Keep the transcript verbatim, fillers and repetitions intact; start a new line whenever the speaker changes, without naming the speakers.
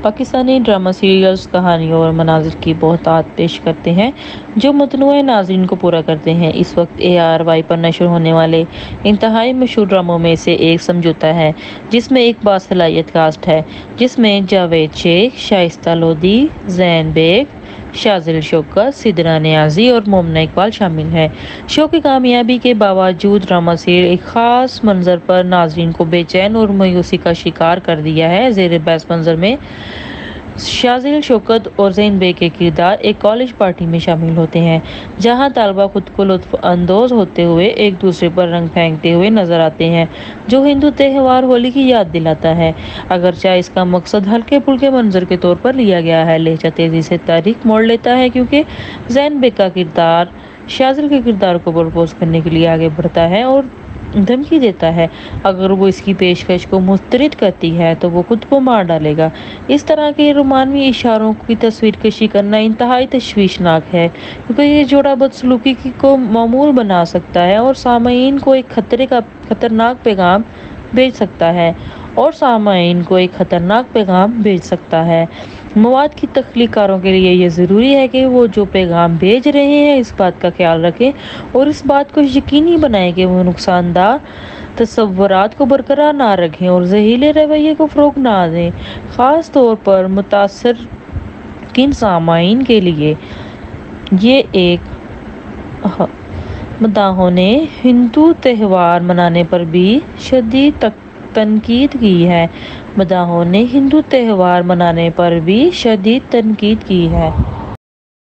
Pakistani drama serials کہانیوں اور مناظر کی بہتات پیش کرتے ہیں جو متنوع ناظرین کو پورا کرتے ہیں۔ اس وقت اے آر وائی پر نشر ہونے والے انتہائی مشہور ڈراموں میں سے ایک سمجھوتا ہے، جس میں ایک باصلاحیت کاسٹ ہے، جس میں جاوید شیخ، شائستہ لودھی، زین بیگ، شاذل شوکت، سدرا نیازی اور مومنہ اقبال شامل ہیں۔ شو کی کامیابی کے باوجود ڈرامہ سیریل ایک خاص منظر پر ناظرین کو بے چین اور مایوسی کا شکار کر دیا ہے۔ زیر بحث منظر میں شاذل شوکت اور زین بیگ کے کردار ایک کالج پارٹی میں شامل ہوتے ہیں، جہاں طلباء خود کو لطف اندوز ہوتے ہوئے ایک دوسرے پر رنگ پھینکتے ہوئے نظر آتے ہیں، جو ہندو تہوار ہولی کی یاد دلاتا ہے۔ اگرچہ اس کا مقصد ہلکے پھلکے منظر کے طور پر لیا گیا ہے، لہجہ تیزی سے تاریخ موڑ لیتا ہے، کیونکہ زین بیگ کا کردار شاذل کے کردار کو پرپوز کرنے کے لیے آگے بڑھتا ہے اور دھمکی دیتا ہے اگر وہ اس کی پیشکش کو مسترد کرتی ہے تو وہ خود کو مار ڈالے گا۔ اس طرح کے رومانوی اشاروں کی تصویر کشی کرنا انتہائی تشویشناک ہے، کیونکہ یہ جوڑا بدسلوکی کو معمول بنا سکتا ہے اور سامعین کو ایک خطرے کا خطرناک پیغام بھیج سکتا ہے اور سامعین کو ایک خطرناک پیغام بھیج سکتا ہے۔ مواد کی تخلیق کاروں کے لیے یہ ضروری ہے کہ وہ جو پیغام بھیج رہے ہیں اس بات کا خیال رکھیں اور اس بات کو یقینی بنائیں کہ وہ نقصان دہ تصورات کو برقرار نہ رکھیں اور زہریلے رویے کو فروغ نہ دیں، خاص طور پر متاثر کن سامعین کے لیے۔ یہ ایک مداحوں نے ہندو تہوار منانے پر بھی شدید تنقید کی ہے مداحوں نے ہندو تہوار منانے پر بھی شدید تنقید کی ہے۔